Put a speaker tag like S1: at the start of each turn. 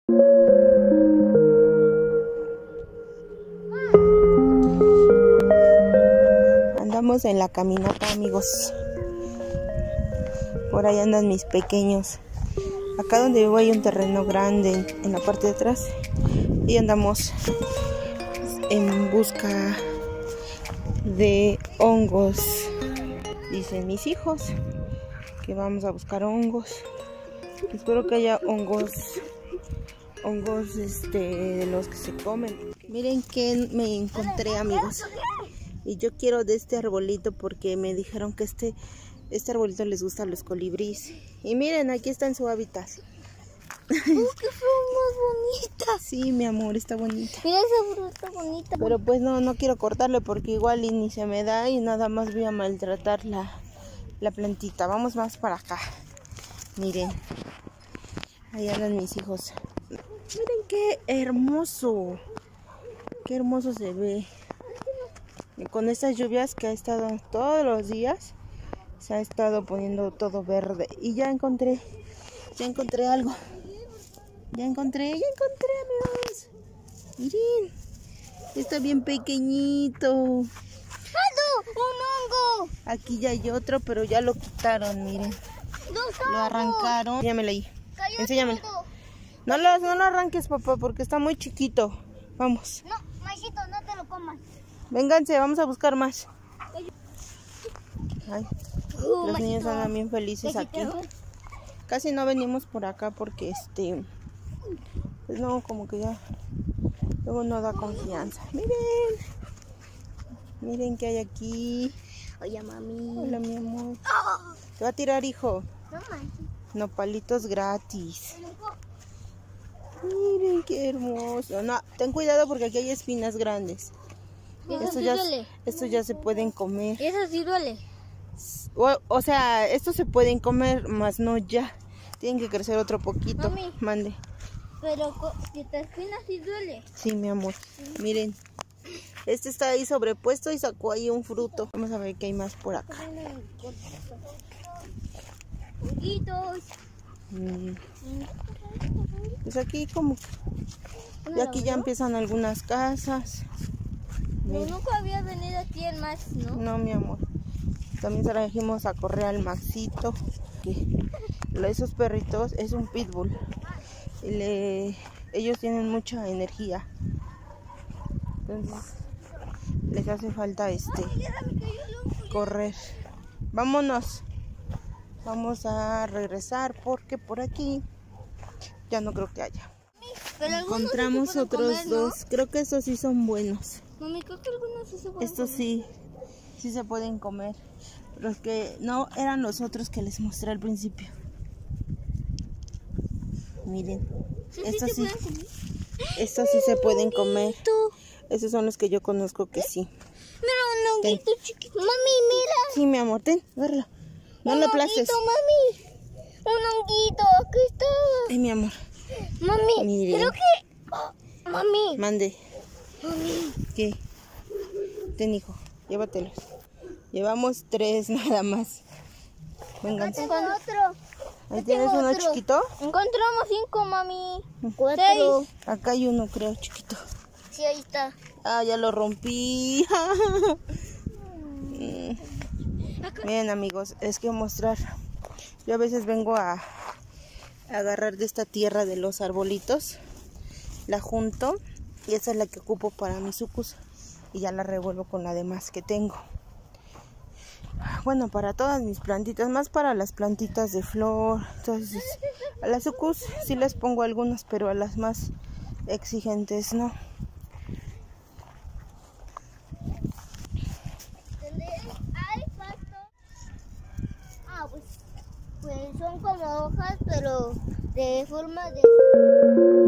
S1: Andamos en la caminata, amigos. Por ahí andan mis pequeños. Acá donde vivo hay un terreno grande en la parte de atrás. Y andamos en busca de hongos. Dicen mis hijos que vamos a buscar hongos. Espero que haya hongos de los que se comen. Miren que me encontré, amigos. Y yo quiero de este arbolito porque me dijeron que este arbolito les gusta a los colibríes. Y miren, aquí está en su hábitat.
S2: ¡Oh, qué flor más bonita!
S1: Sí, mi amor, está bonita.
S2: Mira esa fruta bonita.
S1: Pero pues no quiero cortarle porque igual y ni se me da y nada más voy a maltratar la plantita. Vamos más para acá. Miren. Ahí andan mis hijos. Miren qué hermoso. Qué hermoso se ve. Y con estas lluvias que ha estado todos los días, se ha estado poniendo todo verde. Y ya encontré algo. Ya encontré, amigos. Miren. Está bien pequeñito.
S2: ¡Un hongo!
S1: Aquí ya hay otro, pero ya lo quitaron, miren. Lo arrancaron. Enséñamelo ahí. Enséñamelo. No lo arranques, papá, porque está muy chiquito. Vamos.
S2: No, Maicito, no te lo comas.
S1: Vénganse, vamos a buscar más. Ay, los
S2: Maicito,
S1: niños andan bien felices aquí. Casi no venimos por acá porque pues no, como que ya luego no da confianza. Miren qué hay aquí.
S2: Oye, mami.
S1: Hola, mi amor. Te va a tirar, hijo.
S2: No manches.
S1: Nopalitos gratis. Miren qué hermoso. No, ten cuidado porque aquí hay espinas grandes. Estos ya se pueden comer.
S2: ¿Y eso sí duele?
S1: O sea, estos se pueden comer, más no ya. Tienen que crecer otro poquito.
S2: Mami.
S1: Mande.
S2: Pero si te espinas sí duele.
S1: Sí, mi amor. Miren. Este está ahí sobrepuesto y sacó ahí un fruto. Vamos a ver qué hay más por acá. Pues aquí como y aquí ya empiezan algunas casas.
S2: No, nunca había venido aquí en Max, ¿no?
S1: No, mi amor. También trajimos a correr al Maxito, que esos perritos es un pitbull. Ellos tienen mucha energía. Entonces les hace falta correr. Vámonos. Vamos a regresar porque por aquí ya no creo que haya. Encontramos otros dos. Creo que estos sí son buenos.
S2: Mami, creo que algunos sí se pueden
S1: Estos sí se pueden comer. Los que no eran los otros que les mostré al principio. Miren. Estos sí se pueden comer. Esos son los que yo conozco que sí.
S2: Mira, un honguito chiquito. Mami, mira.
S1: Sí, mi amor, ten, agárralo. No lo aplaces.
S2: Mami. Un honguito, aquí está.
S1: Ay, mi amor.
S2: Mami,
S1: miren.
S2: creo que... mami.
S1: Mande.
S2: Mami.
S1: ¿Qué? Ten, hijo, llévatelos. Llevamos 3 nada más. Vengan.
S2: Tengo otro.
S1: Ahí tienes uno chiquito.
S2: Encontramos 5, mami. 4.
S1: Acá hay uno, creo, chiquito.
S2: Sí, ahí está.
S1: Ah, ya lo rompí. Miren, amigos, es que mostrar. Yo a veces vengo a agarrar de esta tierra de los arbolitos. La junto y esa es la que ocupo para mis sucus. Y ya la revuelvo con la demás que tengo. Bueno, para todas mis plantitas, más para las plantitas de flor. Entonces, a las sucus sí les pongo algunas, pero a las más exigentes no.
S2: Pues son como hojas, pero de forma de...